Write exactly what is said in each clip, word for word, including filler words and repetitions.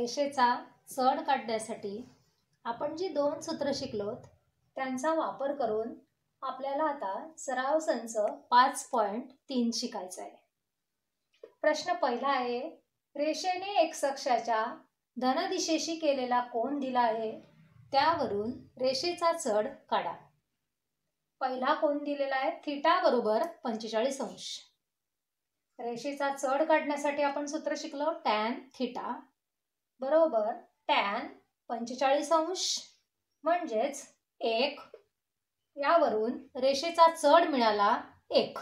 रेषेचा चढ काढण्यासाठी आपण जी दोन सूत्र शिकलोत त्यांचा वापर करून आपल्याला आता सराव संच पाच पॉइंट तीन शिकायचा आहे। प्रश्न पहिला आहे, रेषेने एक्स अक्षाच्या धन दिशेशी केलेला कोन दिला आहे, त्यावरून रेषेचा चढ काढा। पहिला कोन दिलेला आहे थीटा बरोबर पंचेचाळीस अंश। रेषेचा चढ काढण्यासाठी आपण सूत्र शिकलो टॅन थीटा बरोबर टॅन पंचेचाळीस अंश म्हणजेच एक, यावरून रेषेचा चढ मिळाला एक।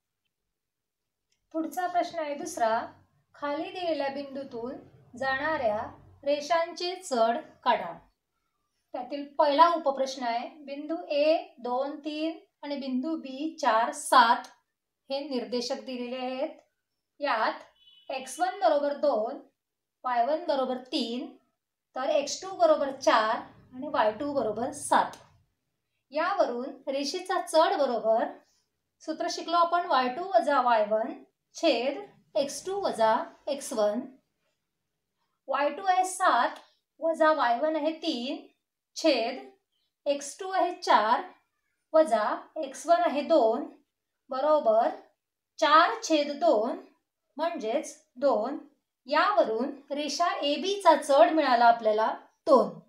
पुढचा प्रश्न आहे दुसरा, खाली दिलेल्या बिंदूतून जाणाऱ्या रेषांचे चढ काढा। त्यातील पहिला उपप्रश्न आहे, बिंदू ए दोन तीन आणि बिंदू बी चार सात हे निर्देशक दिलेले आहेत। यात एक्स वन बरोबर दोन, वाय वन बरोबर तीन, तर एक्स टू बरोबर चार आणि वाय टू बरोबर सात। यावरून रेषेचा चढ बरोबर सूत्र शिकलो आपण वाय टू वजा वाय वन छेद एक्स टू वजा एक्स वन। वाय टू आहे सात वजा वाय वन आहे तीन छेद एक्स टू आहे चार वजा एक्स वन आहे दोन बरोबर चार छेद दोन म्हणजेच दोन। यावरून रेषा ए बी चा चढ मिळाला आपल्याला दोन।